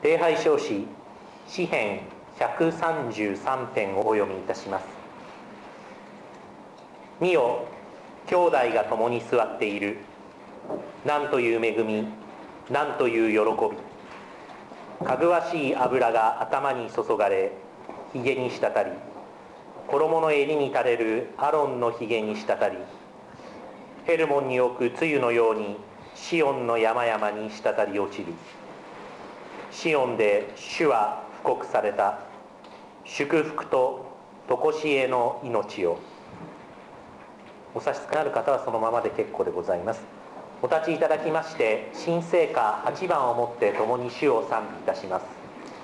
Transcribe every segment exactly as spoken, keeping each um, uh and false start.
礼拝唱詩詩編ひゃくさんじゅうさん編をお読みいたします。見よ、兄弟が共に座っている。なんという恵み、なんという喜び。かぐわしい油が頭に注がれ、ひげに滴り、衣の襟に垂れるアロンのひげに滴り、ヘルモンに置く露のようにシオンの山々に滴り落ちる。シオンで主は布告された。祝福と常しえの命を。お差し支えのある方はそのままで結構でございます。お立ちいただきまして、新聖歌はちばんをもって共に主を賛美いたします。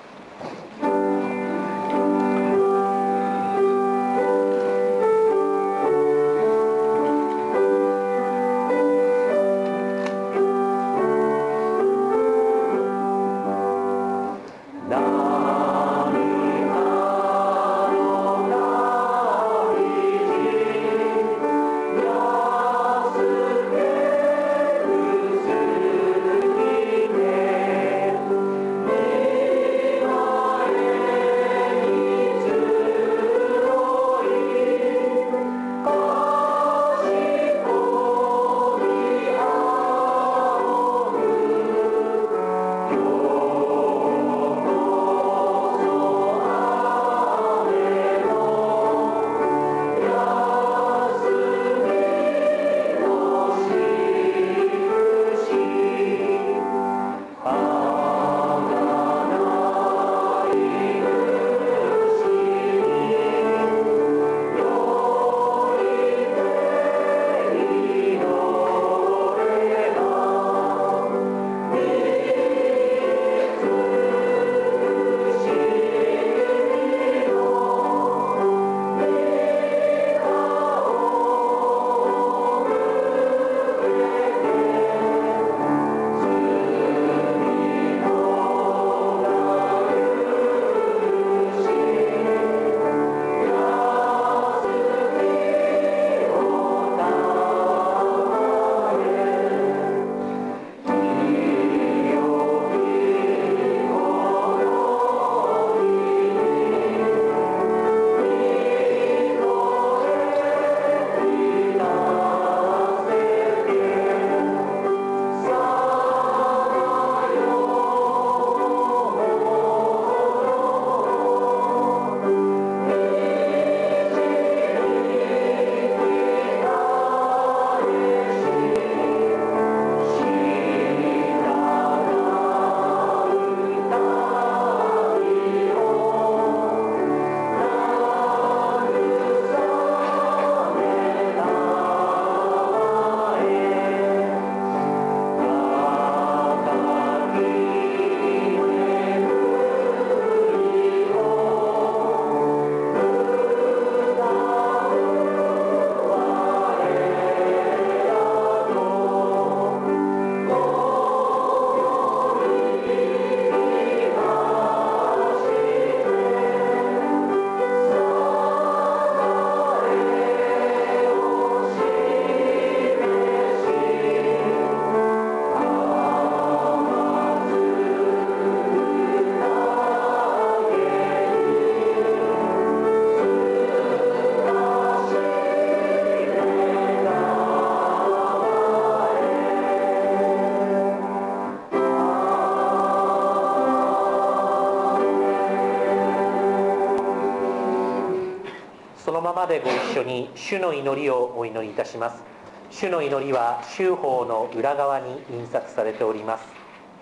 そのままでご一緒に主の祈りをお祈りいたします。主の祈りは修法の裏側に印刷されております。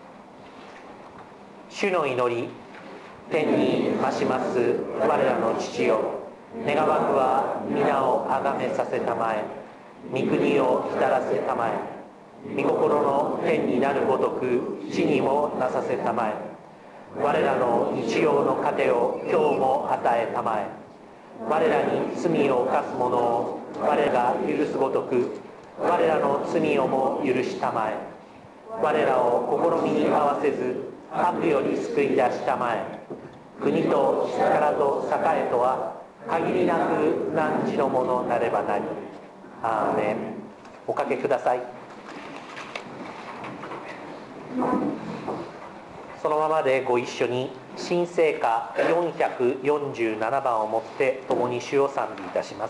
主の祈り。天に増します我らの父よ、願わくは皆をあがめさせたまえ、御国を浸らせたまえ、御心の天になるごとく地にもなさせたまえ。我らの日曜の糧を今日も与えたまえ。我らに罪を犯す者を我らが許すごとく我らの罪をも許したまえ。我らを試みに合わせず悪より救い出したまえ。国と力と栄とは限りなく汝のものなればなり。アーメン。おかけください。 そのままでご一緒に新聖歌よんひゃくよんじゅうななばんをもって共に主を賛美いたします。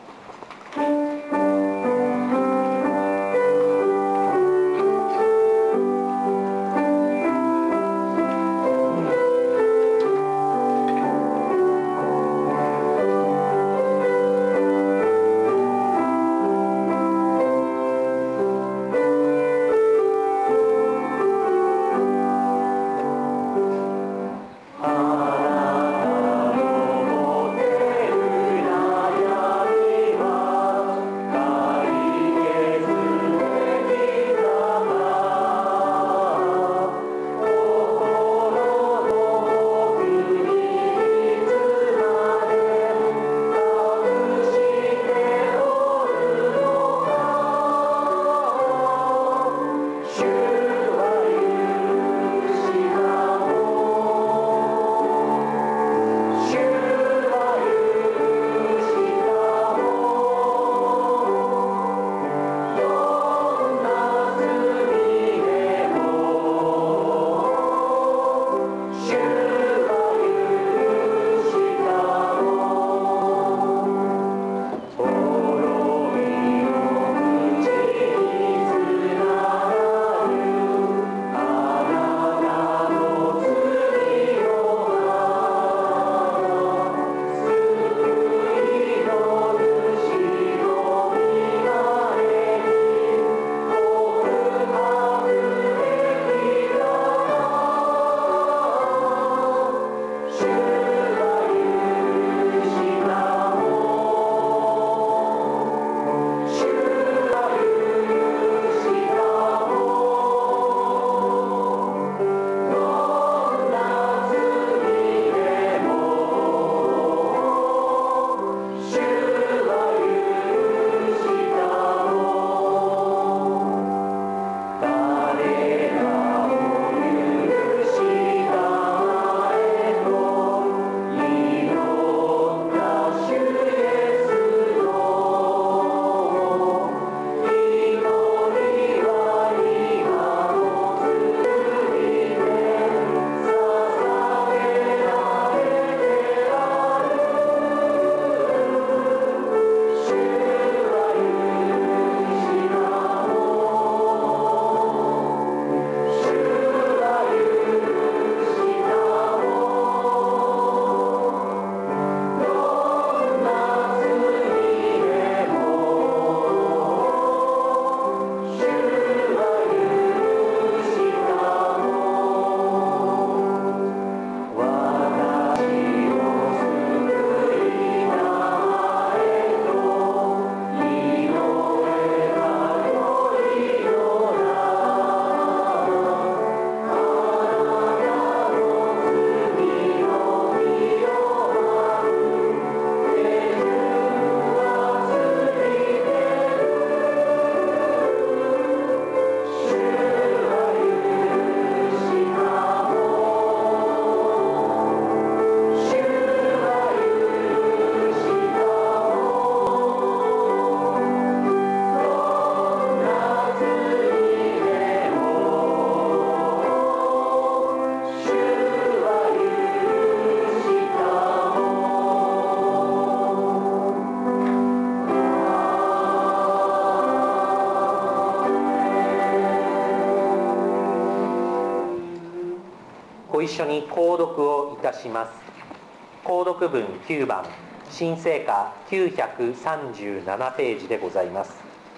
ご一緒に購読をいたします。購読文きゅうばん、新聖歌きゅうひゃくさんじゅうななページでございます。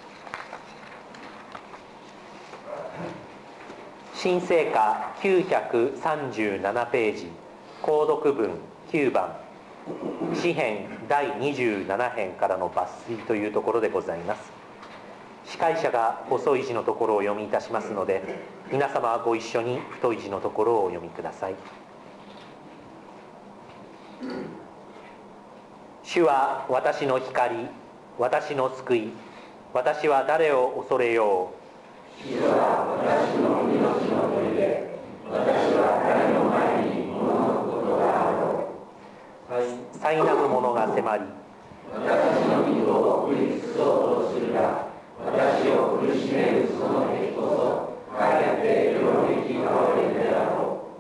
新聖歌きゅうひゃくさんじゅうななページ、購読文きゅうばん、詩編だいにじゅうななへんからの抜粋というところでございます。司会者が細い字のところを読みいたしますので、皆様はご一緒に太い字のところをお読みください。主は私の光、私の救い、私は誰を恐れよう。 主は私の命の砦、私は誰の前に物のことがあろう。 災難む者が迫り、 私の身を送り尽くそうとするが、私を苦しめるその敵こそ、かえってよろめき倒れるであろ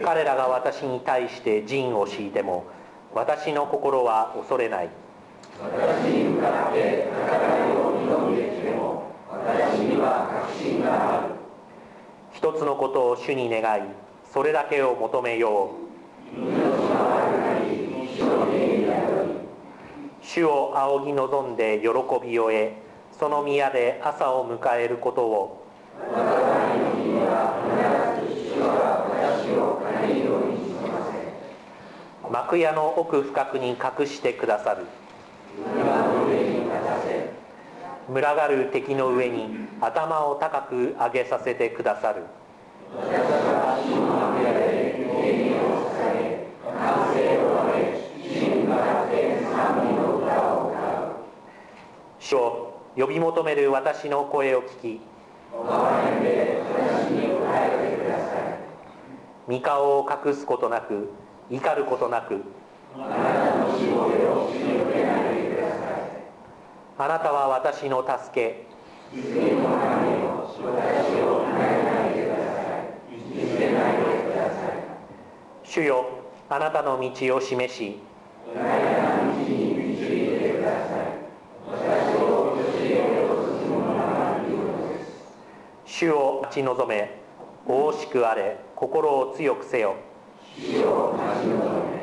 彼らが私に対して陣を敷いても、私の心は恐れない。 私に向かって戦いを挑んできても、私には確信がある。 一つのことを主に願い、それだけを求めよう。 命が悪くなり、主の霊に宿り、 主を仰ぎ望んで喜びを得、その宮で朝を迎えることを。 災いの日には必ず主は私を金色に染ませ、 幕屋の奥深くに隠してくださる。 岩の上に立たせ、 群がる敵の上に頭を高く上げさせてくださる。 私は主の幕屋で敬意を捧げ、歓声を上げ、主に向かって賛美の歌を歌う。 主を呼び求める私の声を聞き、 お憐れみで私に答えてください。 御顔を隠すことなく、怒ることなく、 あなたのしもべを主に受けないでください。 あなたは私の助け。 救いの神を私を離れないでください。見捨てないでください。 主よ、あなたの道を示し、 穏やかな道に導いてください。私をよしえよと進むのがいいのです。 主を待ち望め、大しくあれ、心を強くせよ。 主を待ち望め。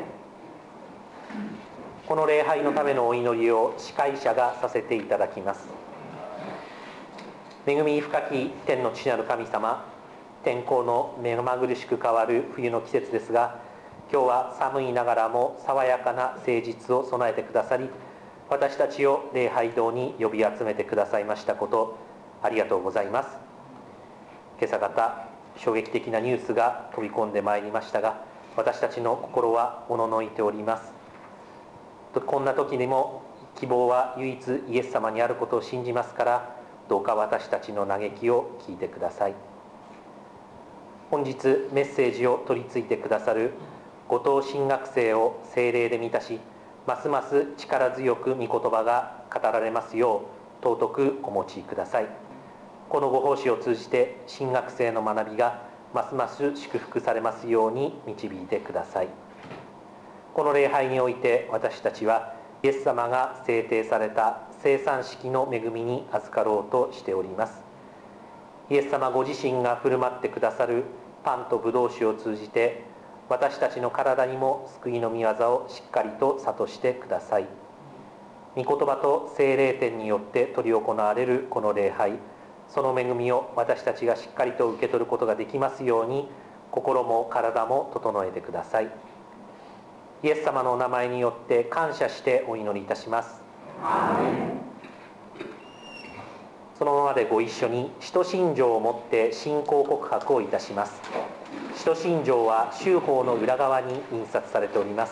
この礼拝のためのお祈りを司会者がさせていただきます。恵み深き天の父なる神様、天候の目まぐるしく変わる冬の季節ですが、今日は寒いながらも爽やかな誠実を備えてくださり、私たちを礼拝堂に呼び集めてくださいましたこと、ありがとうございます。今朝方、衝撃的なニュースが飛び込んでまいりましたが、私たちの心はおののいております。こんな時にも希望は唯一イエス様にあることを信じますから、どうか私たちの嘆きを聞いてください。本日メッセージを取り次いでくださる後藤神学生を聖霊で満たし、ますます力強く御言葉が語られますよう尊くお持ちください。このご奉仕を通じて神学生の学びがますます祝福されますように導いてください。この礼拝において私たちはイエス様が制定された生産式の恵みに預かろうとしております。イエス様ご自身が振る舞ってくださるパンとブドウ酒を通じて、私たちの体にも救いの御業をしっかりと諭してください。御言葉と聖霊典によって執り行われるこの礼拝、その恵みを私たちがしっかりと受け取ることができますように、心も体も整えてください。イエス様のお名前によって感謝してお祈りいたします。 アーメン。 そのままでご一緒に使徒信条をもって信仰告白をいたします。使徒信条は修法の裏側に印刷されております。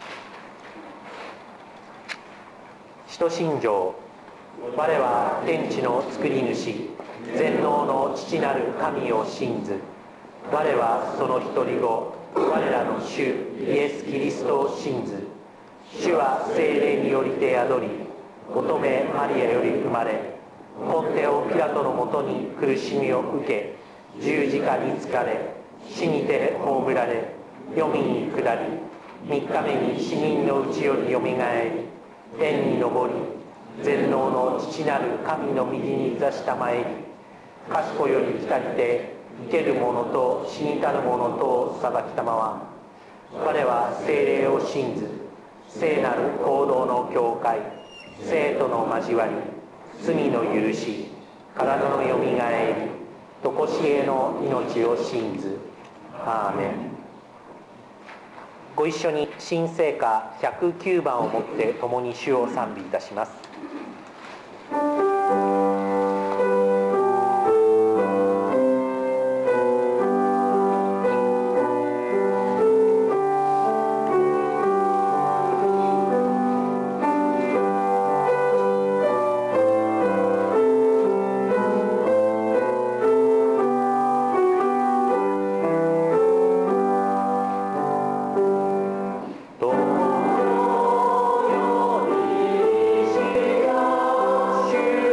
使徒信条。我は天地の作り主、全能の父なる神を信ず。我はその一人子、我らの主イエス・キリストを信ず。主は聖霊によりて宿り、乙女マリアより生まれ、ポンテオ・ピラトのもとに苦しみを受け、十字架につかれ、死にて葬られ、黄泉に下り、三日目に死人のうちよりよみがえり、天に昇り、全能の父なる神の右に座したまえり、賢より来たりて、生ける者と死にたる者とを裁きたまわ。我は聖霊を信ず、聖なる行動の教会、生徒の交わり、罪の許し、体のよみがえり、とこしえの命を信ず。アーメン。ご一緒に新聖歌ひゃくきゅうばんをもって共に主を賛美いたします。主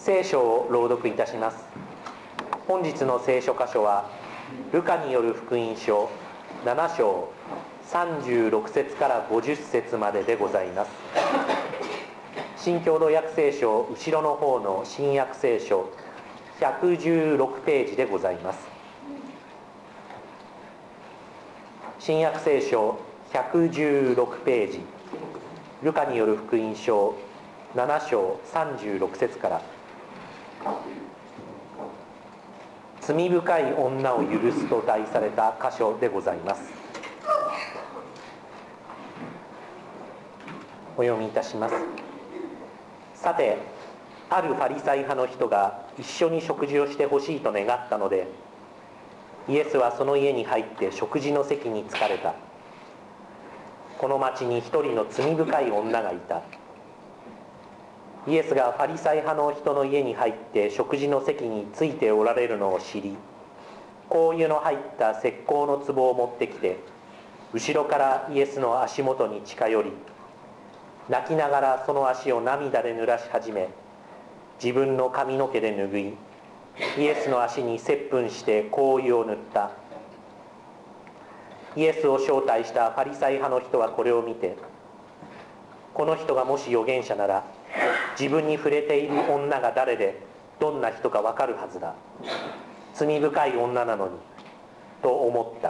聖書を朗読いたします。本日の聖書箇所はルカによる福音書なな章さんじゅうろく節からごじゅっ節まででございます。新共同訳聖書後ろの方の新約聖書ひゃくじゅうろくページでございます。新約聖書ひゃくじゅうろくページ、ルカによる福音書なな章さんじゅうろく節から。罪深い女を許すと題された箇所でございます。お読みいたします。さて、あるファリサイ派の人が一緒に食事をしてほしいと願ったので、イエスはその家に入って食事の席に着かれた。この町に一人の罪深い女がいた。イエスがファリサイ派の人の家に入って食事の席についておられるのを知り、香油の入った石膏の壺を持ってきて、後ろからイエスの足元に近寄り、泣きながらその足を涙で濡らし始め、自分の髪の毛で拭い、イエスの足に接吻して香油を塗った。イエスを招待したファリサイ派の人はこれを見て、この人がもし預言者なら、自分に触れている女が誰でどんな人かわかるはずだ、罪深い女なのにと思った。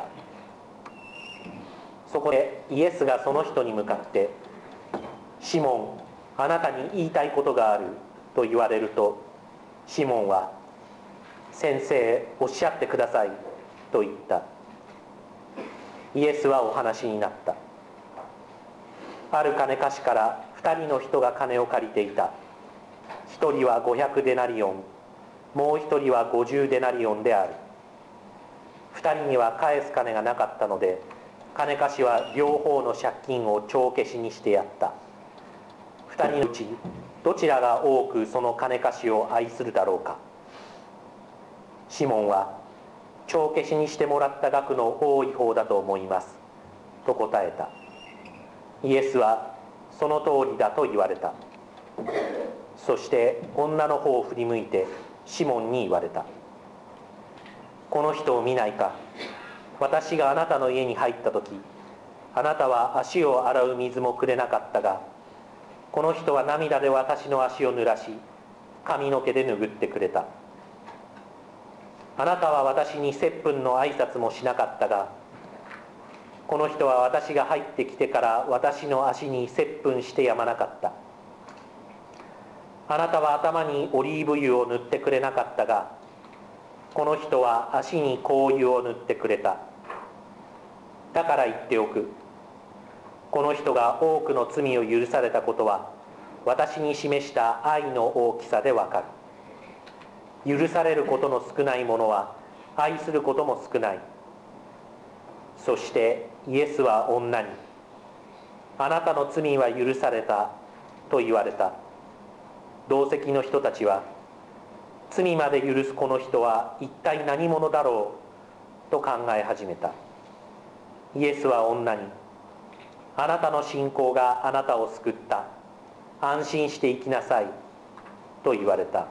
そこでイエスがその人に向かって、シモン、あなたに言いたいことがあると言われると、シモンは、先生、おっしゃってくださいと言った。イエスはお話になった。ある金貸しから二人の人が金を借りていた。一人はごひゃくデナリオン、もう一人はごじゅうデナリオンである。二人には返す金がなかったので、金貸しは両方の借金を帳消しにしてやった。二人のうちどちらが多くその金貸しを愛するだろうか。シモンは、帳消しにしてもらった額の多い方だと思いますと答えた。イエスは、その通りだと言われた。そして女の方を振り向いてシモンに言われた。この人を見ないか。私があなたの家に入った時、あなたは足を洗う水もくれなかったが、この人は涙で私の足を濡らし、髪の毛で拭ってくれた。あなたは私に接吻の挨拶もしなかったが、この人は私が入ってきてから私の足に接吻してやまなかった。あなたは頭にオリーブ油を塗ってくれなかったが、この人は足に香油を塗ってくれた。だから言っておく。この人が多くの罪を許されたことは、私に示した愛の大きさでわかる。許されることの少ないものは愛することも少ない。そしてイエスは女に、あなたの罪は許されたと言われた。同席の人たちは、罪まで許すこの人は一体何者だろうと考え始めた。イエスは女に、あなたの信仰があなたを救った。安心して生きなさいと言われた。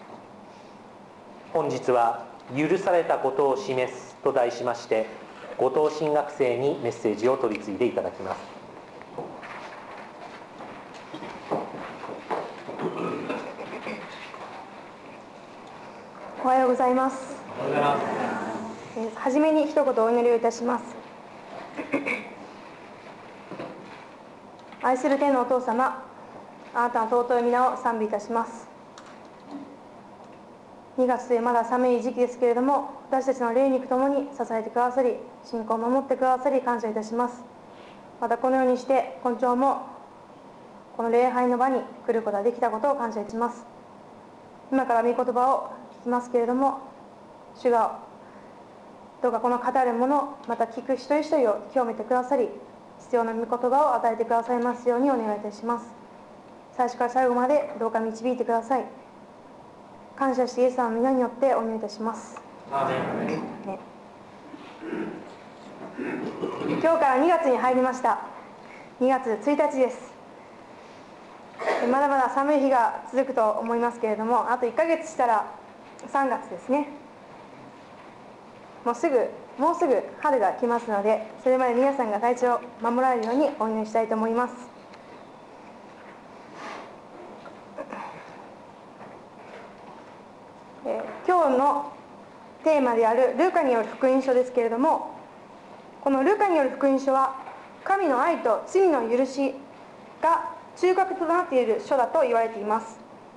本日は許されたことを示すと題しまして、後藤新学生にメッセージを取り次いでいただきます。 おはようございます。 おはようございます。 えー、はじめに一言お祈りをいたします。愛する天のお父様、あなたの尊い皆を賛美いたします。にがつというまだ寒い時期ですけれども、私たちの霊肉ともに支えてくださり、信仰を守ってくださり感謝いたします。またこのようにして今朝もこの礼拝の場に来ることができたことを感謝いたします。今から御言葉を聞きますけれども、主がどうかこの語る者、また聞く一人一人を清めてくださり、必要な御言葉を与えてくださいますようにお願いいたします。最初から最後までどうか導いてください。感謝してイエス様の皆によってお願いいたします。 アーメン。 ね、今日からにがつに入りました。にがつついたちです。 まだまだ寒い日が続くと思いますけれども、あといっかげつしたらさんがつですね。もうすぐもうすぐ春が来ますので、それまで皆さんが体調を守られるようにお祈りしたいと思います。えー、今日のテーマであるルカによる福音書ですけれども、このルカによる福音書は神の愛と罪の許しが中核となっている書だと言われています。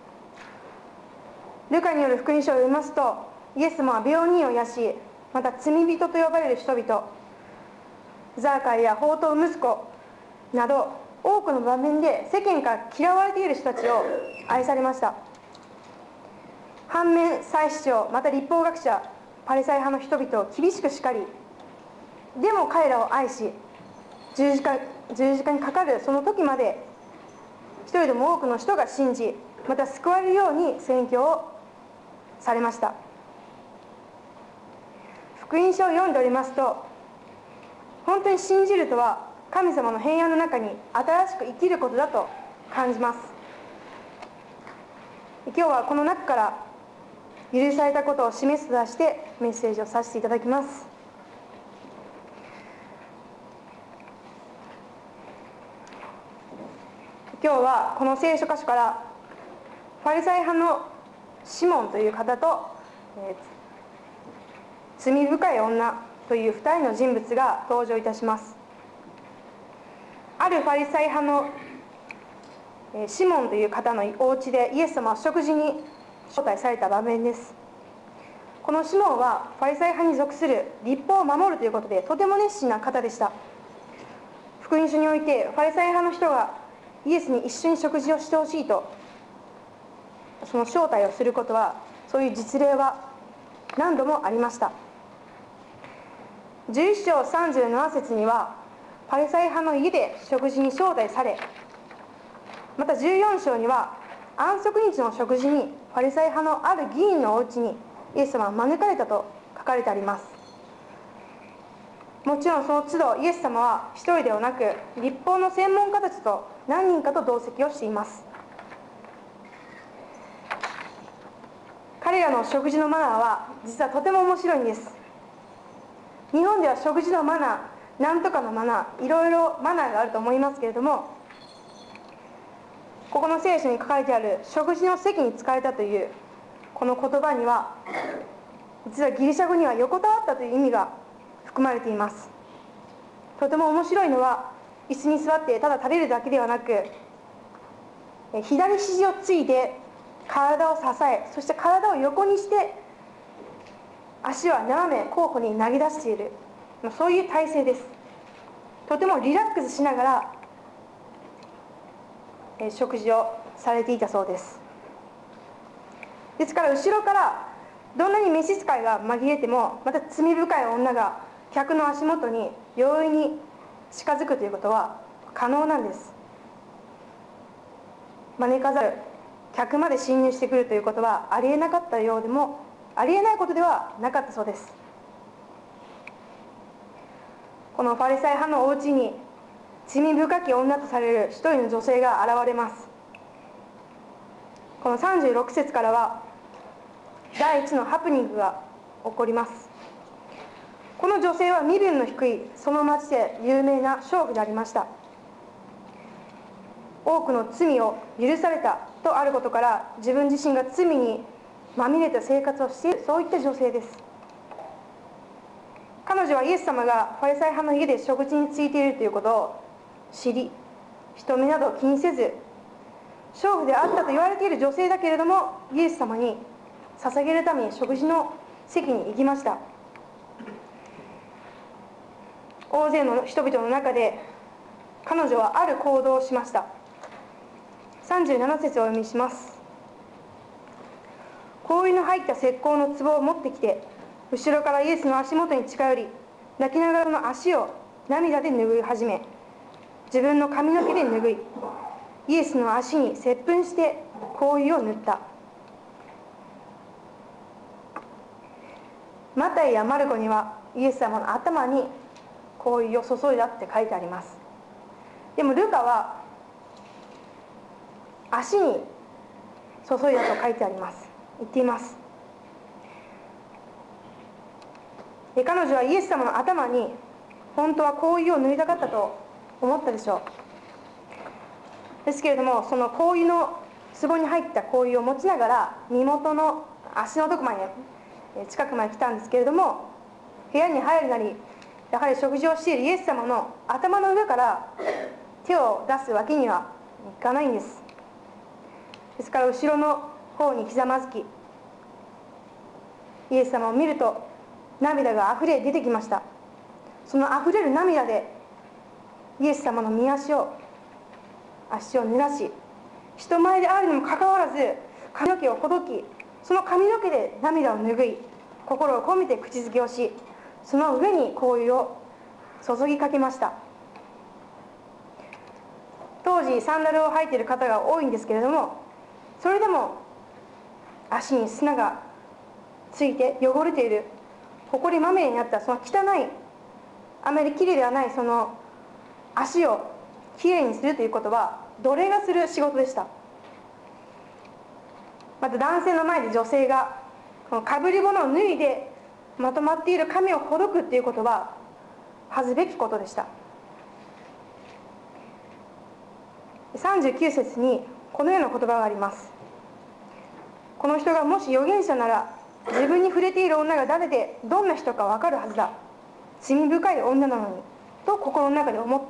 ルカによる福音書を読みますと、イエス様は病人を癒し、また罪人と呼ばれる人々、ザーカイや放蕩息子など多くの場面で世間から嫌われている人たちを愛されました。反面、祭司長また立法学者パリサイ派の人々を厳しく叱り、でも彼らを愛し、十字架、十字架にかかるその時まで一人でも多くの人が信じ、また救われるように宣教をされました。福音書を読んでおりますと、本当に信じるとは神様の平安の中に新しく生きることだと感じます。今日はこの中から許されたことを示すとしてメッセージをさせていただきます。今日はこの聖書箇所からファリサイ派のシモンという方と、えー罪深い女というふたりの人物が登場いたします。あるファリサイ派のシモンという方のお家でイエス様は食事に招待された場面です。このシモンはファリサイ派に属する律法を守るということでとても熱心な方でした。福音書においてファリサイ派の人がイエスに一緒に食事をしてほしいとその招待をすることは、そういう実例は何度もありました。じゅういっ章さんじゅうなな節にはパリサイ派の家で食事に招待され、またじゅうよん章には安息日の食事にパリサイ派のある議員のお家にイエス様は招かれたと書かれてあります。もちろんその都度イエス様は一人ではなく、律法の専門家たちと何人かと同席をしています。彼らの食事のマナーは実はとても面白いんです。日本では食事のマナー、なんとかのマナー、いろいろマナーがあると思いますけれども、ここの聖書に書かれてある食事の席に使えたというこの言葉には、実はギリシャ語には横たわったという意味が含まれています。とても面白いのは、椅子に座ってただ食べるだけではなく、左肘をついて体を支え、そして体を横にして足は斜め後方に投げ出している、そういう体勢です。とてもリラックスしながらえ食事をされていたそうです。ですから後ろからどんなに召使いが紛れても、また罪深い女が客の足元に容易に近づくということは可能なんです。招かざる客まで侵入してくるということはありえなかったようでもありえないことではなかったそうです。このファリサイ派のお家に罪深き女とされる一人の女性が現れます。このさんじゅうろく節からは第一のハプニングが起こります。この女性は身分の低いその町で有名な娼婦でありました。多くの罪を許されたとあることから、自分自身が罪にまみれた生活をしている、そういった女性です。彼女はイエス様がファリサイ派の家で食事についているということを知り、人目などを気にせず、娼婦であったと言われている女性だけれども、イエス様に捧げるために食事の席に行きました。大勢の人々の中で彼女はある行動をしました。さんじゅうなな節をお読みします。香油の入った石膏の壺を持ってきて、後ろからイエスの足元に近寄り、泣きながらその足を涙で拭い始め、自分の髪の毛で拭い、イエスの足に接吻して香油を塗った。マタイやマルコにはイエス様の頭に香油を注いだって書いてあります。でもルカは足に注いだと書いてあります。言っています。で、彼女はイエス様の頭に本当は香油を塗りたかったと思ったでしょう。ですけれども、その香油の壺に入った香油を持ちながら身元の足のとこまで近くまで来たんですけれども、部屋に入るなりやはり食事をしているイエス様の頭の上から手を出すわけにはいかないんです。ですから後ろの方にひざまずき、イエス様を見ると涙があふれ出てきました。そのあふれる涙でイエス様の右足を足を濡らし、人前であるにもかかわらず髪の毛をほどき、その髪の毛で涙を拭い、心を込めて口づけをし、その上に香油を注ぎかけました。当時サンダルを履いている方が多いんですけれども、それでも足に砂がついて汚れている、埃まみれになったその汚い、あまりきれいではないその足をきれいにするということは奴隷がする仕事でした。また男性の前で女性がこのかぶり物を脱いでまとまっている髪をほどくということは恥ずべきことでした。さんじゅうきゅう節にこのような言葉があります。この人がもし預言者なら、自分に触れている女が誰でどんな人か分かるはずだ、罪深い女なのにと心の中で思った。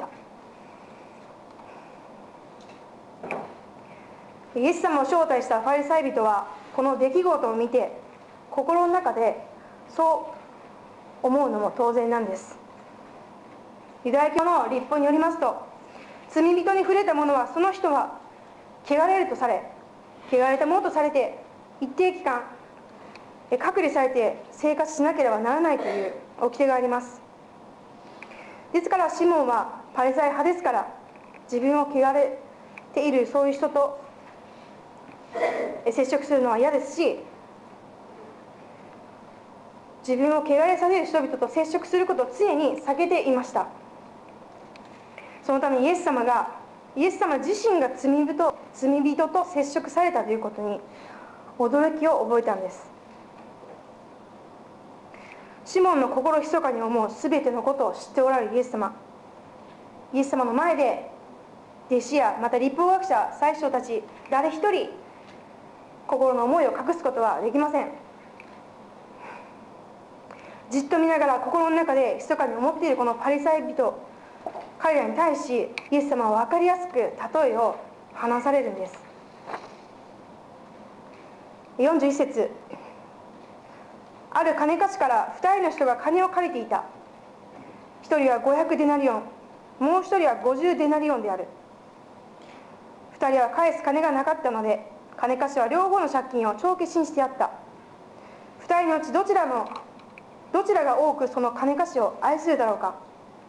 イエス様を招待したファリサイ人はこの出来事を見て心の中でそう思うのも当然なんです。ユダヤ教の律法によりますと、罪人に触れた者はその人は汚れるとされ、汚れたものとされて一定期間隔離されて生活しなければならないという掟があります。ですからシモンはパリサイ派ですから、自分を汚れているそういう人と接触するのは嫌ですし、自分を汚れさせる人々と接触することを常に避けていました。そのためイエス様がイエス様自身が罪人、罪人と接触されたということに驚きを覚えたんです。シモンの心ひそかに思うすべてのことを知っておられるイエス様。イエス様の前で弟子やまた律法学者、祭司長たち誰一人心の思いを隠すことはできません。じっと見ながら心の中で密かに思っているこのパリサイ人、彼らに対しイエス様は分かりやすく例えを話されるんです。よんじゅういち節、ある金貸しからふたりの人が金を借りていた。ひとりはごひゃくデナリオン、もうひとりはごじゅうデナリオンである。ふたりは返す金がなかったので、金貸しは両方の借金を帳消しにしてやった。ふたりのうちどちらのどちらが多くその金貸しを愛するだろうか。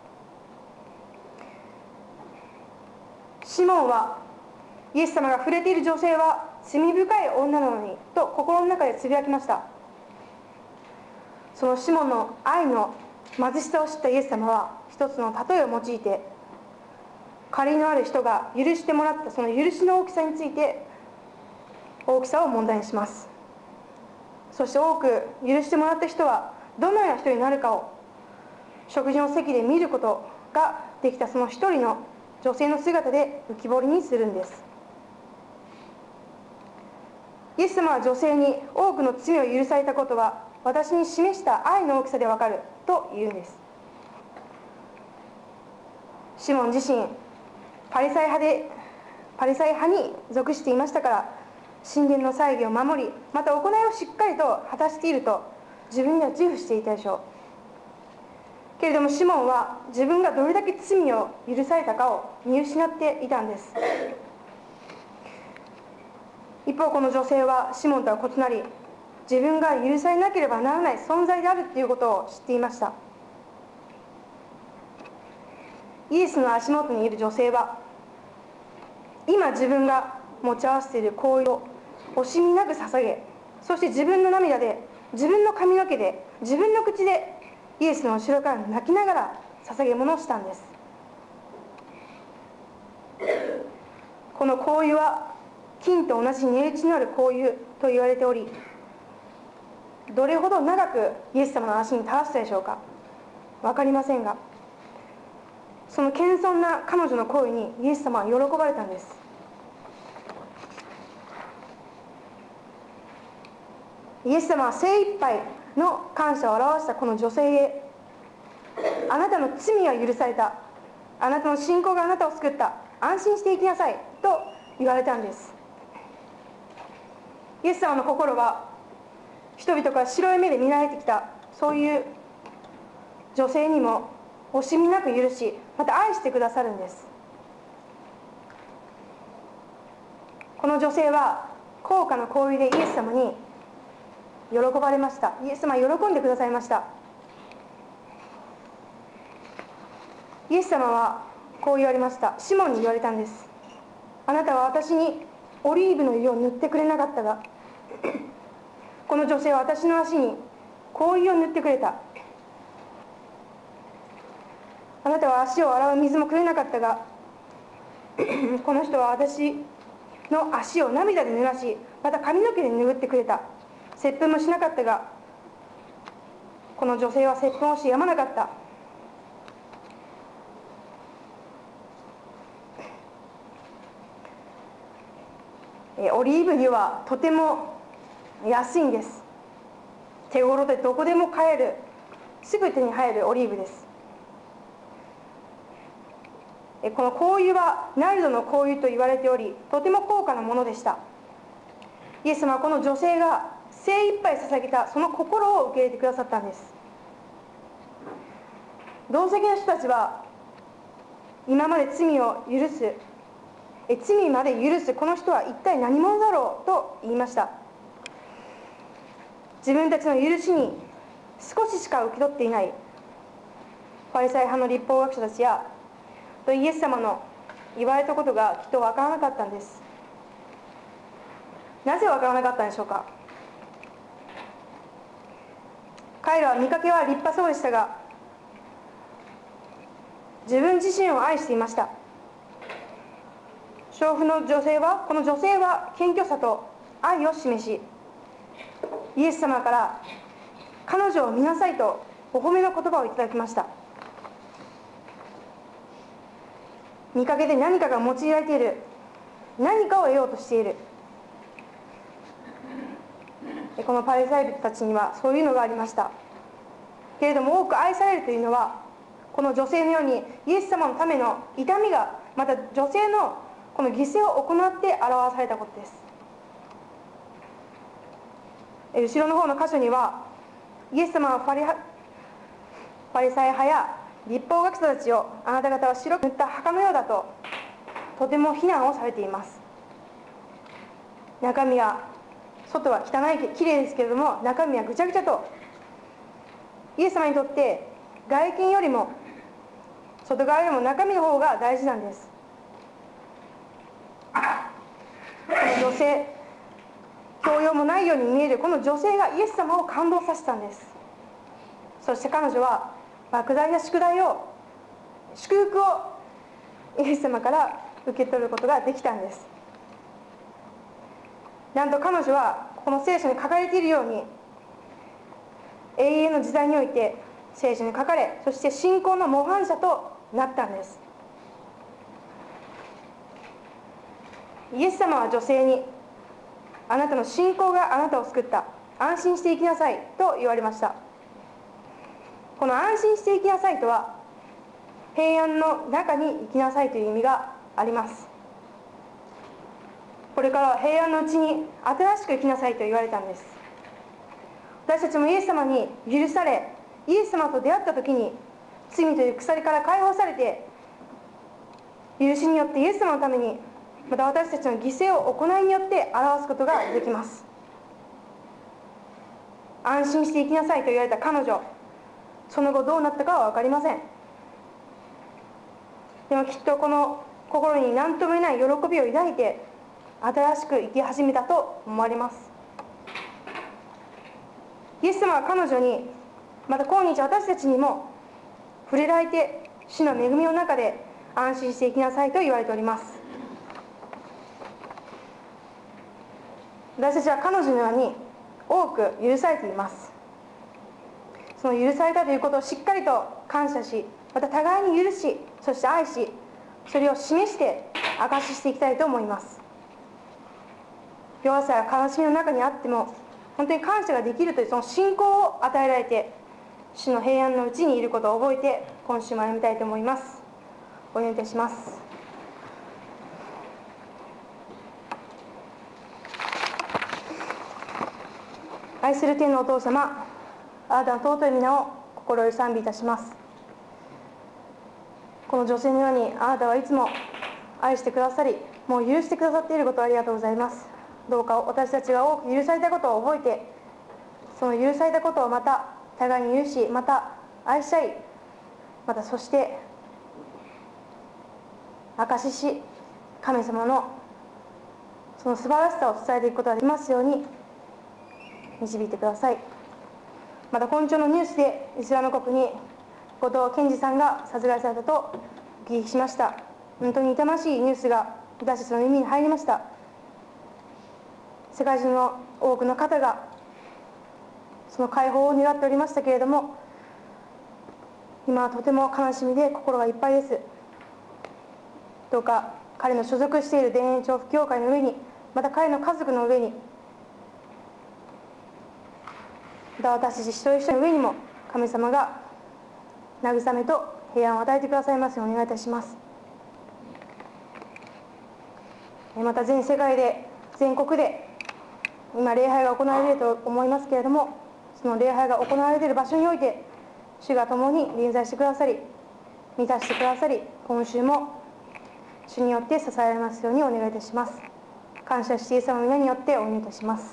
シモンはイエス様が触れている女性は罪深い女なのにと心の中でつぶやきました。そのシモンの愛の貧しさを知ったイエス様は一つの例えを用いて、借りのある人が許してもらったその許しの大きさについて大きさを問題にします。そして多く許してもらった人はどのような人になるかを食事の席で見ることができたその一人の女性の姿で浮き彫りにするんです。イエス様は女性に多くの罪を許されたことは私に示した愛の大きさでわかると言うんです。シモン自身パリサイ派でパリサイ派に属していましたから、神殿の祭儀を守り、また行いをしっかりと果たしていると自分には自負していたでしょう。けれどもシモンは自分がどれだけ罪を許されたかを見失っていたんです。一方この女性はシモンとは異なり、自分が許されなければならない存在であるということを知っていました。イエスの足元にいる女性は今自分が持ち合わせている香油を惜しみなく捧げ、そして自分の涙で、自分の髪の毛で、自分の口でイエスの後ろから泣きながら捧げ物をしたんです。この香油は金と同じ値打ちのある香油と言われており、どれほど長くイエス様の足に垂らしたでしょうか。分かりませんが、その謙遜な彼女の行為にイエス様は喜ばれたんです。イエス様は精一杯の感謝を表したこの女性へ、あなたの罪は許された、あなたの信仰があなたを救った、安心していきなさいと言われたんです。イエス様の心は人々から白い目で見られてきたそういう女性にも惜しみなく許し、また愛してくださるんです。この女性は高価な香油でイエス様に喜ばれました。イエス様は喜んでくださいました。イエス様はこう言われました。シモンに言われたんです。あなたは私にオリーブの油を塗ってくれなかったが、この女性は私の足に香油を塗ってくれた。あなたは足を洗う水もくれなかったが、この人は私の足を涙で濡らし、また髪の毛で拭ってくれた。接吻もしなかったが、この女性は接吻をしやまなかった。オリーブ油はとても安いんです。手頃でどこでも買える、すぐ手に入るオリーブです。この香油はナルドの香油と言われており、とても高価なものでした。イエス様はこの女性が精一杯捧げたその心を受け入れてくださったんです。同席の人たちは今まで罪を許す、罪まで許すこの人は一体何者だろうと言いました。自分たちの許しに少ししか受け取っていないファリサイ派の律法学者たちやとイエス様の言われたことがきっと分からなかったんです。なぜ分からなかったんでしょうか。彼らは見かけは立派そうでしたが、自分自身を愛していました。娼婦の女性はこの女性は謙虚さと愛を示し、イエス様から彼女を見なさいとお褒めの言葉をいただきました。見かけで何かが用いられている、何かを得ようとしている、このパリサイ人たちにはそういうのがありました。けれども多く愛されるというのは、この女性のようにイエス様のための痛みが、また女性のこの犠牲を行って表されたことです。後ろの方の箇所には、イエス様はパリ、パリサイ派や律法学者たちをあなた方は白く塗った墓のようだととても非難をされています。中身は、外は汚いきれいですけれども中身はぐちゃぐちゃと、イエス様にとって外見よりも外側よりも中身の方が大事なんです。この女性、教養もないように見えるこの女性がイエス様を感動させたんです。そして彼女は莫大な宿題を、祝福をイエス様から受け取ることができたんです。なんと彼女はこの聖書に書かれているように、永遠の時代において聖書に書かれ、そして信仰の模範者となったんです。イエス様は女性に、あなたの信仰があなたを救った、安心していきなさいと言われました。この安心していきなさいとは、平安の中に生きなさいという意味があります。これからは平安のうちに新しく生きなさいと言われたんです。私たちもイエス様に許され、イエス様と出会った時に罪という鎖から解放されて、許しによってイエス様のために、また私たちの犠牲を行いによって表すことができます。安心して生きなさいと言われた彼女、その後どうなったかは分かりません。でもきっとこの心に何とも言えない喜びを抱いて新しく生き始めたと思われます。イエス様は彼女に、また今日私たちにも触れられて、主の恵みの中で安心して生きなさいと言われております。 私たちは彼女のように多く許されています。その許されたということをしっかりと感謝し、また互いに許し、そして愛し、それを示して証ししていきたいと思います。弱さや悲しみの中にあっても本当に感謝ができるというその信仰を与えられて、主の平安のうちにいることを覚えて今週も歩みたいと思います。お祈りいたします。愛する天のお父様、あなたの尊い皆を心より賛美いたします。この女性のようにあなたはいつも愛してくださり、もう許してくださっていることをありがとうございます。どうか私たちが多く許されたことを覚えて、その許されたことをまた互いに許し、また愛し合い、またそして証しし、神様のその素晴らしさを伝えていくことができますように導いてください。また今朝のニュースでイスラム国に後藤健二さんが殺害されたとお聞きしました。本当に痛ましいニュースが私たちの耳に入りました。世界中の多くの方がその解放を願っておりましたけれども、今はとても悲しみで心がいっぱいです。どうか彼の所属している田園調布教会の上に、また彼の家族の上に、また私たち一人一人の上にも神様が慰めと平安を与えてくださいますようお願いいたします。また全世界で、全国で今礼拝が行われていると思いますけれども、その礼拝が行われている場所において主が共に臨在してくださり、満たしてくださり、今週も主によって支えられますようにお願いいたします。感謝してイエス様の皆によってお祈りいたします。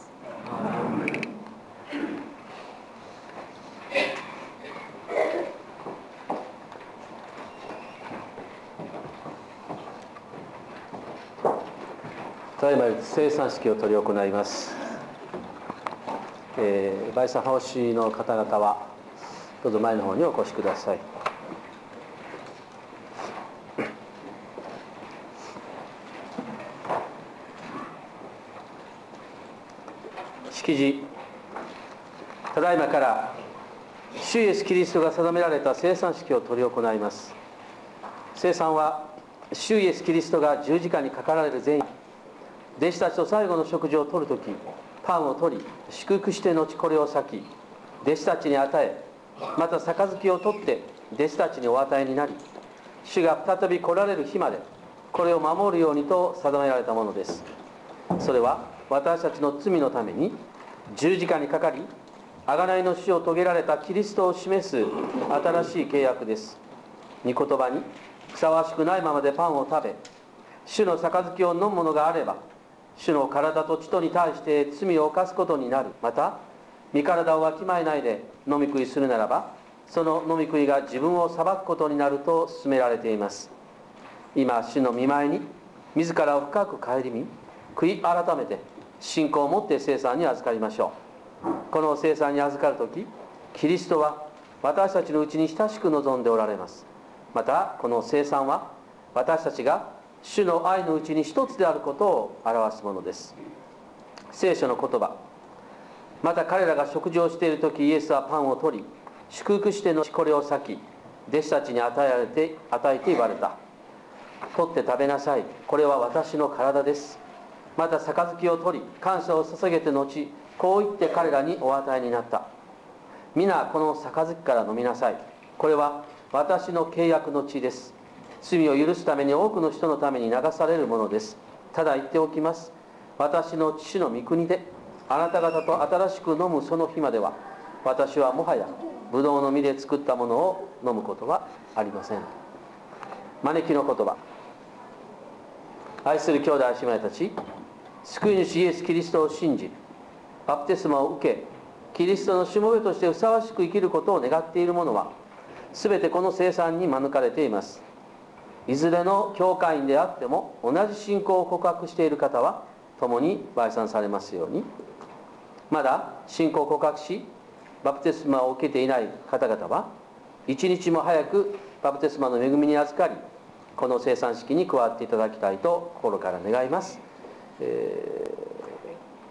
ただいまより聖餐式を執り行います。えー、バイサン奉仕の方々はどうぞ前の方にお越しください。式辞。ただいまから主イエスキリストが定められた聖餐式を執り行います。聖餐は主イエスキリストが十字架にかかられる前夜、弟子たちと最後の食事をとるとき、パンを取り祝福して後これを裂き弟子たちに与え、また杯を取って弟子たちにお与えになり、主が再び来られる日までこれを守るようにと定められたものです。それは私たちの罪のために十字架にかかり贖いの死を遂げられたキリストを示す新しい契約です。御言葉にふさわしくないままでパンを食べ主の杯を飲むものがあれば主の体と血とに対して罪を犯すことになる。また身体をわきまえないで飲み食いするならばその飲み食いが自分を裁くことになると勧められています。今主の御前に自らを深く顧み悔い改めて信仰を持って聖餐に預かりましょう。この聖餐に預かるとき、キリストは私たちのうちに親しく望んでおられます。またこの聖餐は私たちが主の愛のうちに一つであることを表すものです。聖書の言葉。また彼らが食事をしているとき、イエスはパンを取り祝福して後これを裂き弟子たちに与えられて与えて言われた。取って食べなさい、これは私の体です。また杯を取り感謝を捧げて後こう言って彼らにお与えになった。皆この杯から飲みなさい、これは私の契約の血です。罪を許すために多くの人のために流されるものです。ただ言っておきます。私の父の御国であなた方と新しく飲むその日までは私はもはやブドウの実で作ったものを飲むことはありません。招きの言葉。愛する兄弟姉妹たち、救い主イエス・キリストを信じバプテスマを受けキリストのしもべとしてふさわしく生きることを願っている者は全てこの聖餐に招かれています。いずれの教会員であっても同じ信仰を告白している方は共に売賛されますように。まだ信仰を告白しバプテスマを受けていない方々は一日も早くバプテスマの恵みに預かりこの聖餐式に加わっていただきたいと心から願います。えー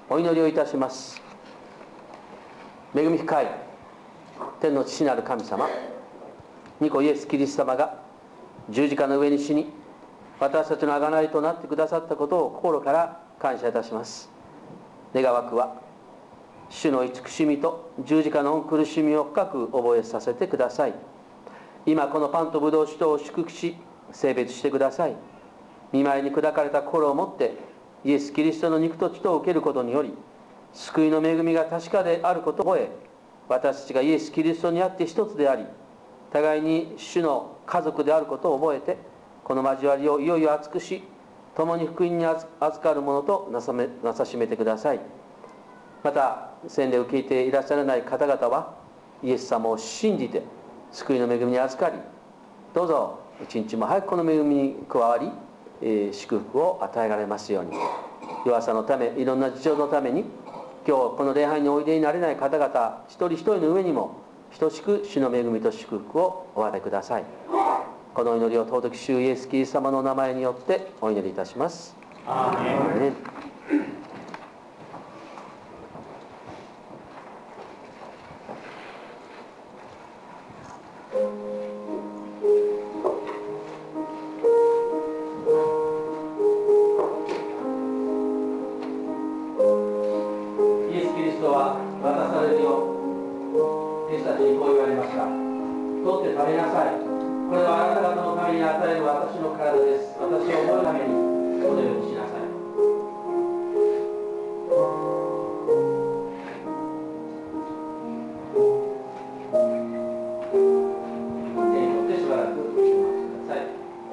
お祈りをいたします。恵み深い天の父なる神様、御子イエス・キリスト様が十字架の上に死に、私たちの贖いとなってくださったことを心から感謝いたします。願わくは主の慈しみと十字架の苦しみを深く覚えさせてください。今このパンとブドウ酒とを祝福し聖別してください。御前に砕かれた心を持ってイエス・キリストの肉と血とを受けることにより、救いの恵みが確かであることを覚え、私たちがイエス・キリストにあって一つであり、互いに主の家族であることを覚えて、この交わりをいよいよ厚くし、共に福音に預かるものとなさめなさしめてください。また洗礼を受けていらっしゃらない方々は、イエス様を信じて救いの恵みに預かり、どうぞ一日も早くこの恵みに加わり、えー、祝福を与えられますように。弱さのため、いろんな事情のために今日この礼拝においでになれない方々一人一人の上にも等しく主の恵みと祝福をお与えください。この祈りを尊き主イエス・キリスト様の名前によってお祈りいたします。 アーメン。 イエス・キリストは渡されるよう弟子たちにこう言われました。取って食べなさい。これはあなた方のために与える私の体です。私を覚えるためにこのようにしなさい。手に取ってしばらくお待ちください。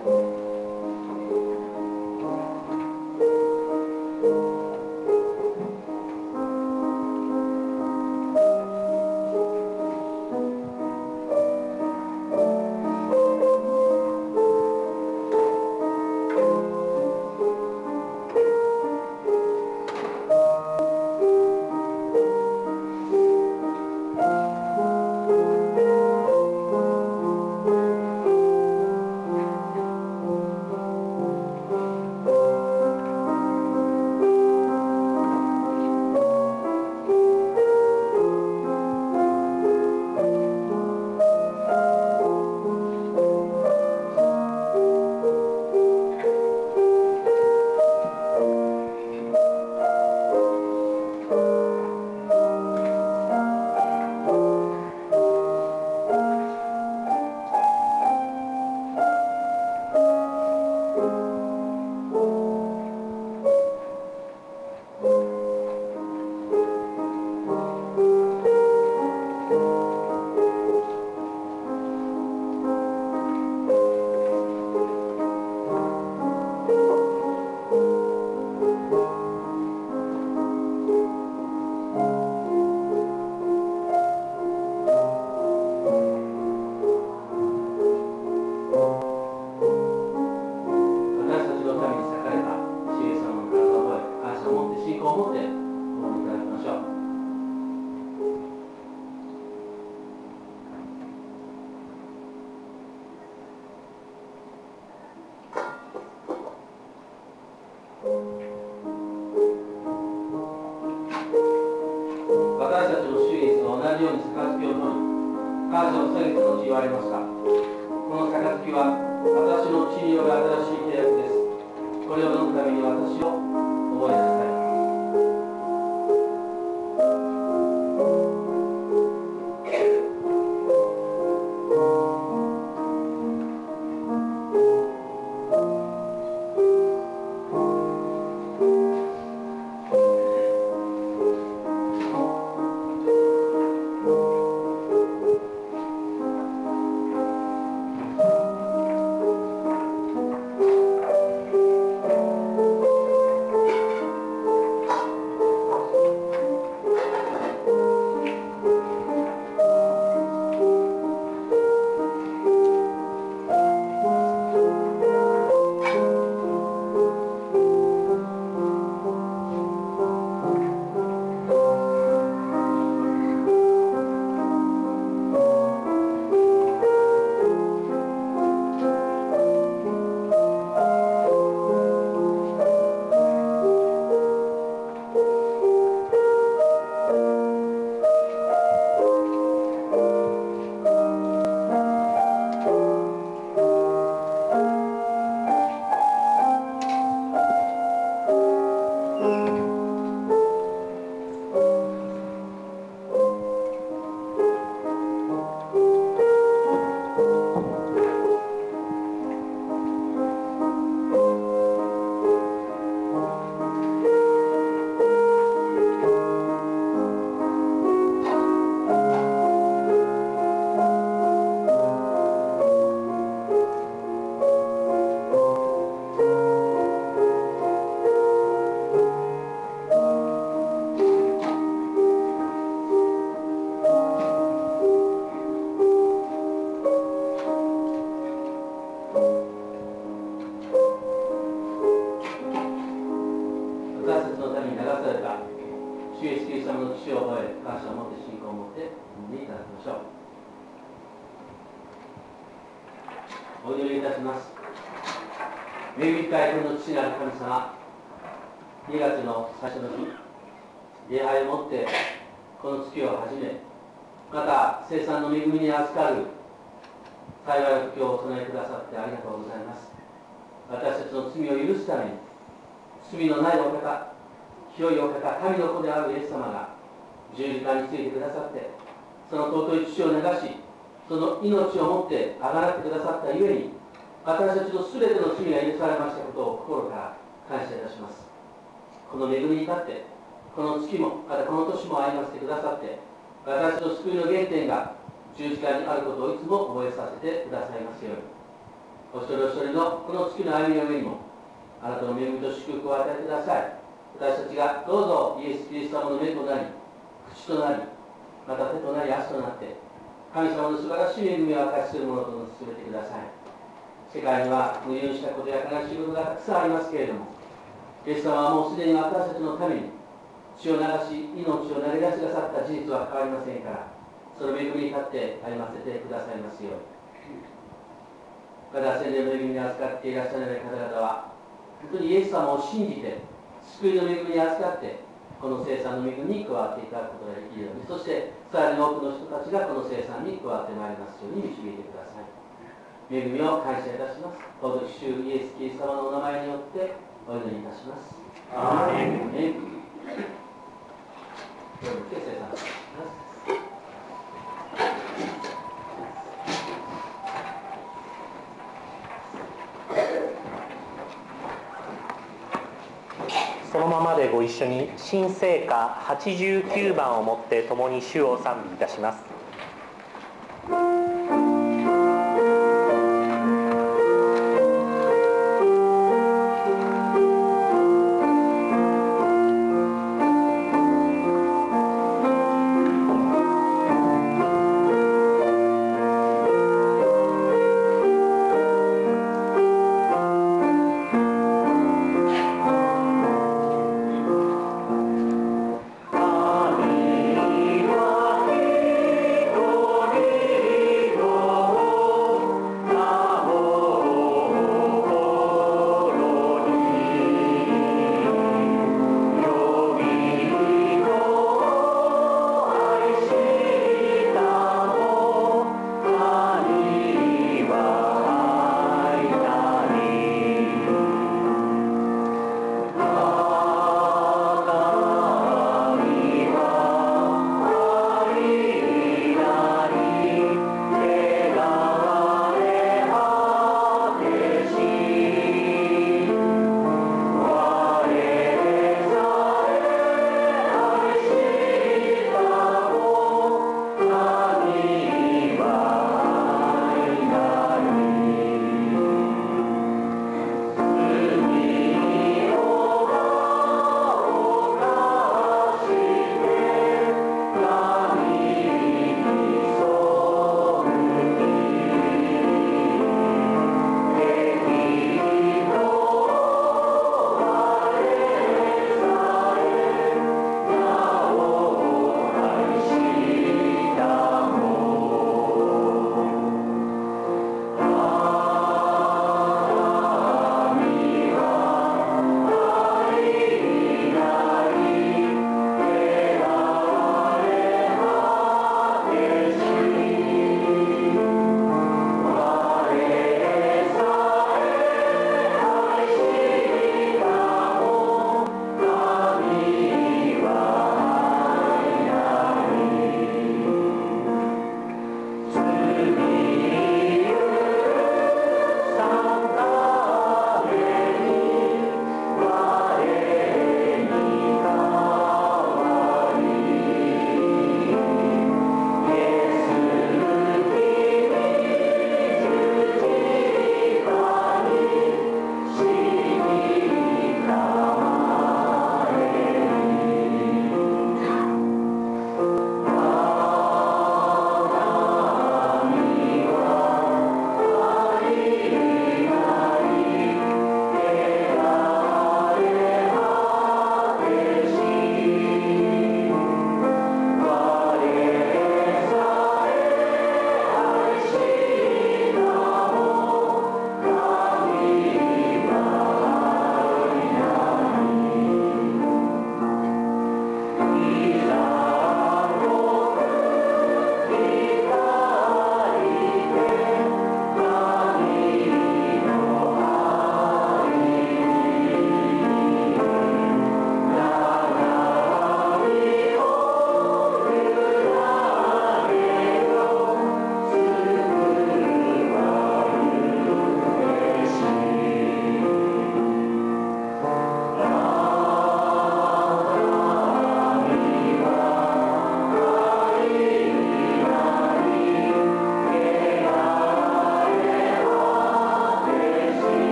私たちの主イエスと同じように杯を取り、感謝を下げて後言われました。この杯は私の血による新しい契約です。これを飲むために私を覚えなさい。 「 お祈りいたします。恵み深い天の父なる神様、にがつの最初の日、礼拝をもってこの月を始め、また聖餐の恵みに預かる幸いの時をお備えくださってありがとうございます。私たちの罪を許すために、罪のないお方、清いお方、神の子であるイエス様が十字架についてくださって、その尊い血を流し、その命をもってあがなってくださったゆえに、私たちのすべての罪が許されましたことを心から感謝いたします。この恵みに立って、この月も、またこの年も歩ませてくださって、私の救いの原点が十字架にあることをいつも覚えさせてくださいますように、お一人お一人のこの月の歩みの上にも、あなたの恵みと祝福を与えてください。私たちがどうぞイエス・キリスト様の目となり、口となり、また手となり足となって、神様の素晴らしい恵みを明かしするものと進めてください。世界には矛盾したことや悲しいことがたくさんありますけれども、イエス様はもうすでに私たちのために血を流し、命を投げ出してくださった事実は変わりませんから、その恵みに立って歩ませてくださいますように。また洗礼の恵みに預かっていらっしゃらない方々は、本当にイエス様を信じて、救いの恵みに預かって、この聖餐の恵みに加わっていただくことができるように、そしてさらに多くの人たちがこの聖餐に加わってまいりますように導いてください。恵みを感謝いたします。尊き主イエス・キリスト様のお名前によってお祈りいたします。アーメン。アーメン。どうも聖餐をします。 そのままでご一緒に新聖歌はちじゅうきゅうばんをもって共に主を賛美いたします。 神は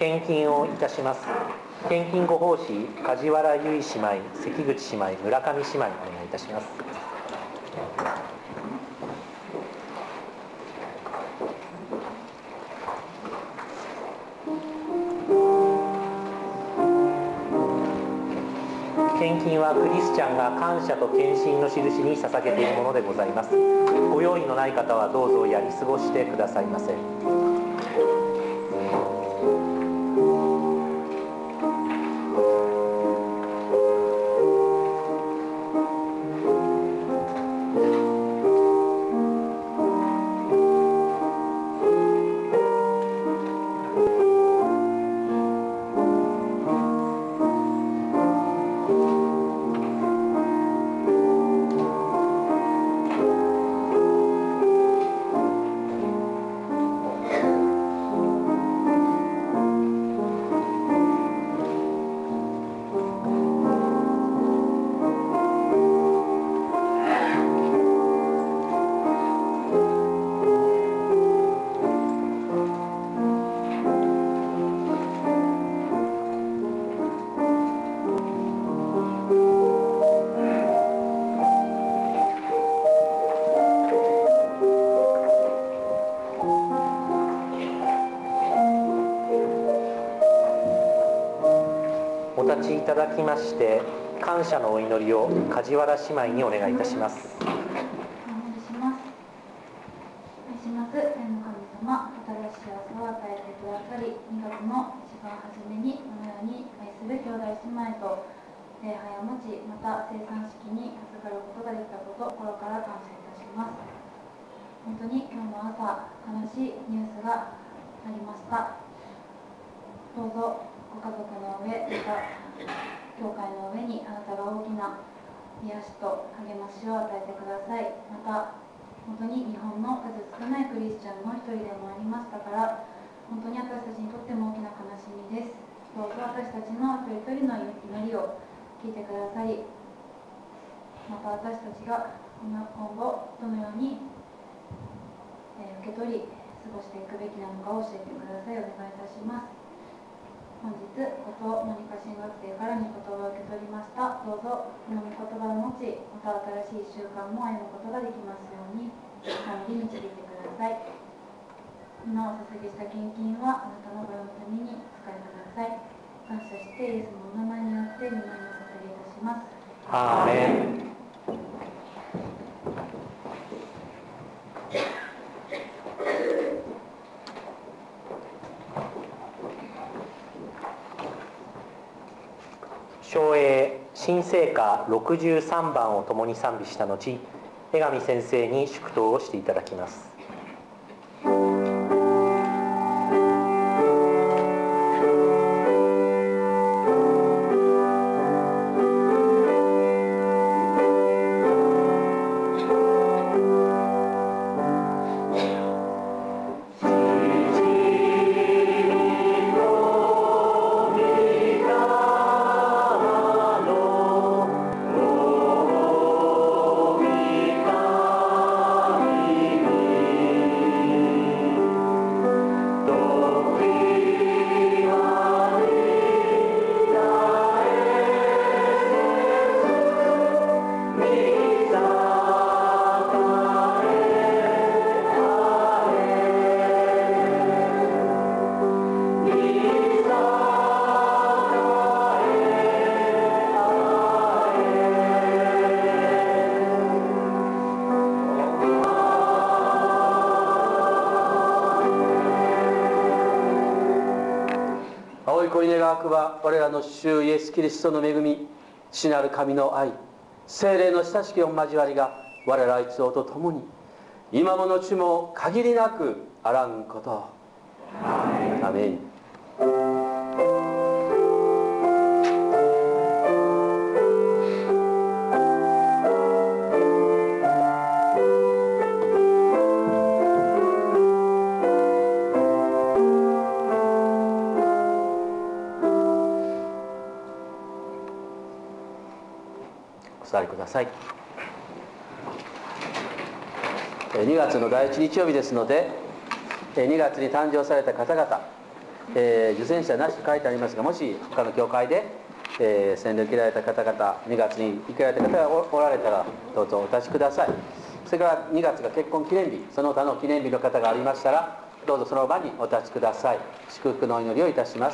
献金をいたします。献金ご奉仕、梶原由衣姉妹、関口姉妹、村上姉妹、お願いいたします。献金はクリスチャンが感謝と献身の印に捧げているものでございます。ご用意のない方はどうぞやり過ごしてくださいませ。お立ちいただきまして、感謝のお祈りを梶原姉妹にお願いいたします。 お願いします。愛します天の神様、新しい幸せを与えてくださり、にがつの一番初めにこのように愛する兄弟姉妹と礼拝を持ち、また生産式に預かることができたことを心から感謝いたします。本当に今日の朝、悲しいニュースがありました。どうぞご家族の上、また教会の上にあなたが大きな癒しと励ましを与えてください。また本当に日本の数少ないクリスチャンの一人でもありましたから、本当に私たちにとっても大きな悲しみです。どうぞ私たちの一人一人の祈りを聞いてくださり、また私たちが今後どのように受け取り過ごしていくべきなのかを教えてください。お願いいたします。本日、ことモニカ神学生から御言葉を受け取りました。どうぞこの御言葉を持ち、また新しい習慣も歩むことができますように、神に導いてください。今お捧げした献金はあなたの御用のために使いください。感謝してイエスのお名前によって御前にお捧げいたします。 アーメン。唱詠新聖歌ろくじゅうさんばんを共に賛美した後、江上先生に祝祷をしていただきます。は我らの主イエス・キリストの恵み、父なる神の愛、聖霊の親しき御交わりが我ら一同と共に今も後も限りなくあらんこと。アメン。お座りください。にがつのだいいち日曜日ですので、にがつに誕生された方々、 えー、受選者なしと書いてありますが、もし他の教会で、えー、洗礼を受けられた方々、にがつに受けられた方が お, おられたらどうぞお立ちください。それからにがつが結婚記念日、その他の記念日の方がありましたら、どうぞその場にお立ちください。祝福のお祈りをいたします。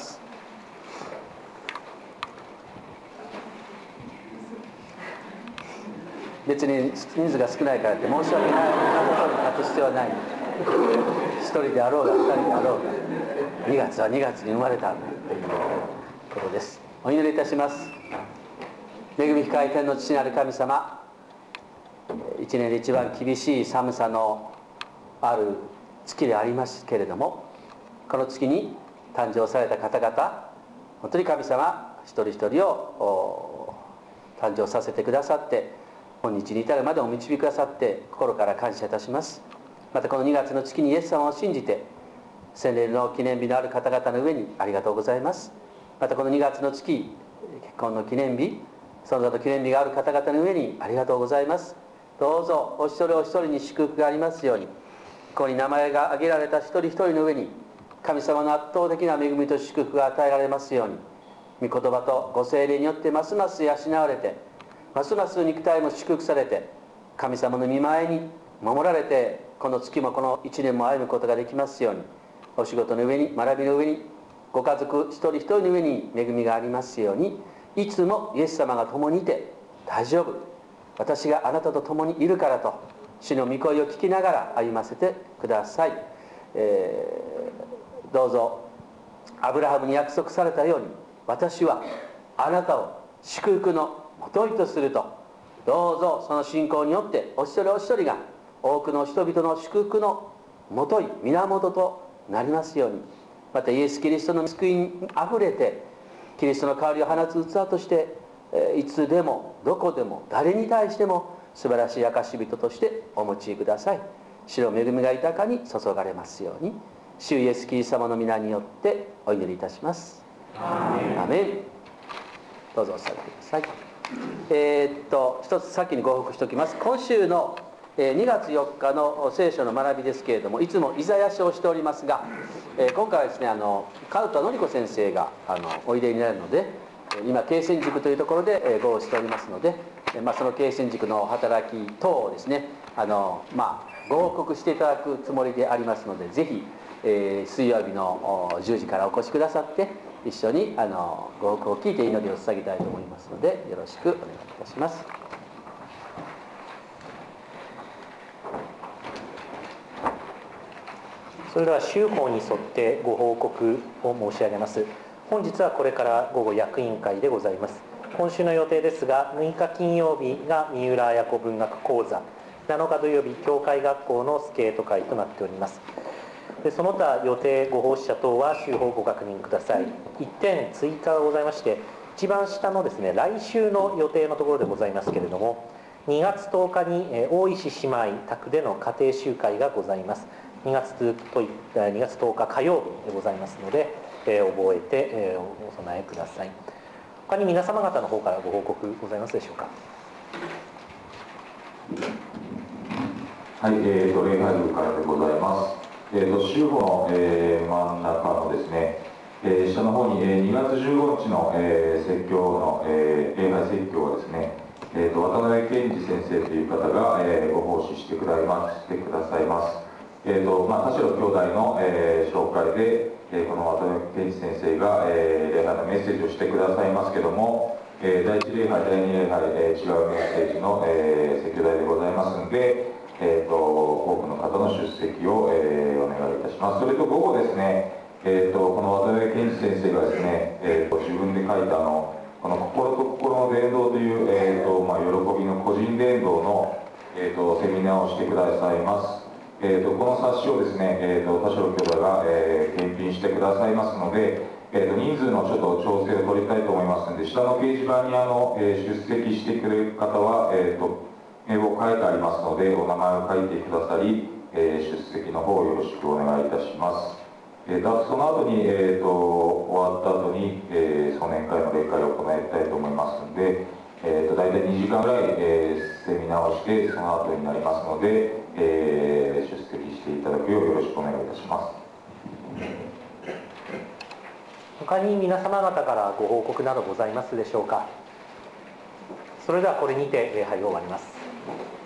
別に人数が少ないからって申し訳ないことに立つ必要はない。一人であろうが二人であろうが、にがつはにがつに生まれたということです。お祈りいたします。恵み深い天の父なる神様、一年で一番厳しい寒さのある月でありますけれども、この月に誕生された方々、本当に神様一人一人を誕生させてくださって、今日に至るまでお導きくださって心から感謝いたします。またこのにがつの月にイエス様を信じて洗礼の記念日のある方々の上にありがとうございます。またこのにがつの月、結婚の記念日、その他の記念日がある方々の上にありがとうございます。どうぞお一人お一人に祝福がありますように、ここに名前が挙げられた一人一人の上に神様の圧倒的な恵みと祝福が与えられますように、御言葉とご聖霊によってますます養われて、ますます肉体も祝福されて、神様の御前に守られて、この月もこの一年も歩むことができますように、お仕事の上に、学びの上に、ご家族一人一人の上に恵みがありますように、いつもイエス様が共にいて大丈夫、私があなたと共にいるからと主の御声を聞きながら歩ませてください。えー、どうぞアブラハムに約束されたように、私はあなたを祝福のもといとすると、どうぞその信仰によってお一人お一人が多くの人々の祝福のもとい、源となりますように、またイエス・キリストの救いにあふれてキリストの香りを放つ器として、いつでもどこでも誰に対しても素晴らしい証人としてお持ちください。主の恵みが豊かに注がれますように、主イエス・キリスト様の皆によってお祈りいたします。アーメン。どうぞお座りください。えー、っと一つ先にご報告しておきます。今週のにがつよっかの聖書の学びですけれども、いつもイザヤ書をしておりますが、今回はですね、あの川田典子先生があのおいでになるので、今慶泉塾というところでごをしておりますので、まあ、その慶泉塾の働き等をですね、あの、まあ、ご報告していただくつもりでありますので、ぜひ、えー、水曜日のじゅうじからお越しくださって一緒にあのご報告を聞いて祈りを捧げたいと思いますので、よろしくお願いいたします。 それでは週報に沿ってご報告を申し上げます。本日はこれから午後役員会でございます。今週の予定ですが、むいか金曜日が三浦綾子文学講座、なのか土曜日教会学校のスケート会となっております。でその他予定ご奉仕者等は週報ご確認ください。いってん追加がございまして、一番下のですね、来週の予定のところでございますけれども、にがつとおかに大石姉妹宅での家庭集会がございます。にがつとおか火曜日でございますので、えー、覚えて、えー、お備えください。他に皆様方の方からご報告ございますでしょうか。 はい、えーと、礼拝部からでございます。えーと、週報の、えー、真ん中のですね、えー、下の方に、えー、にがつじゅうごにちの、えー、説教の、えー、礼拝説教はですね、えーと、渡辺健二先生という方が、えー、ご奉仕してくださいます。してくださいます。えーとまあ、田代兄弟の、えー、紹介で、えー、この渡辺健一先生が、えー、礼拝のメッセージをしてくださいますけども、えー、だいいち礼拝、だいに礼拝、えー、違うメッセージの、えー、説教題でございますので、えーと、多くの方の出席を、えー、お願いいたします。それと午後ですね、えーと、この渡辺健一先生がですね、えーと、自分で書いたあのこの心と心の伝道という、えーとまあ、喜びの個人伝道の、えーと、セミナーをしてくださいます。えー、とこの冊子をですね、えー、と田代兄弟が、えー、検品してくださいますので、えー、と人数のちょっと調整を取りたいと思いますので、下の掲示板にあの、えー、出席してくれる方は、えー、と名簿を書いてありますので、お名前を書いてくださり、えー、出席の方よろしくお願いいたします。えー、とその後に、えー、と終わった後に、えー、壮年会の例会を行いたいと思いますので、えー、と大体にじかんぐらい、えー、セミナーをしてその後になりますので、えー、出席していただくようよろしくお願いいたします。 他に皆様方からご報告などございますでしょうか。それではこれにて礼拝を終わります。